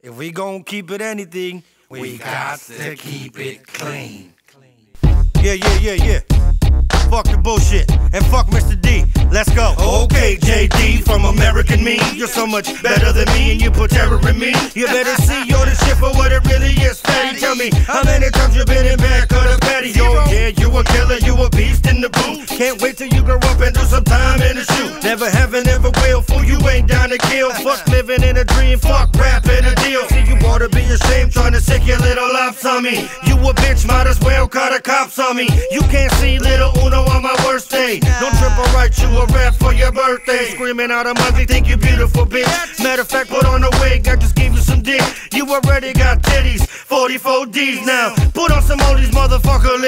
If we gon' keep it anything, we got to keep it clean. Yeah. Fuck the bullshit and fuck Mr. D. Let's go. Okay, JD from American Me. You're so much better than me and you put terror in me. You better see you're the shit for what it really is, fatty. Tell me how many times you been in back of the patty. Oh yeah, you a killer, you a beast in the booth. Can't wait till you grow up and do some time in the shoe. Never have and never will, fool, you ain't down to kill. Fuck living in a dream, fuck rapping a deal. See, you ought to be ashamed trying to sick your little ops on me. You a bitch, might as well call the cops on me. You can't see little Uno on my worst day. Don't trip or write you a rap for your birthday. Screaming out a monthly, think you beautiful, bitch. Matter of fact, put on a wig, I just gave you some dick. You already got titties, 44 D's now. Put on some of these motherfucker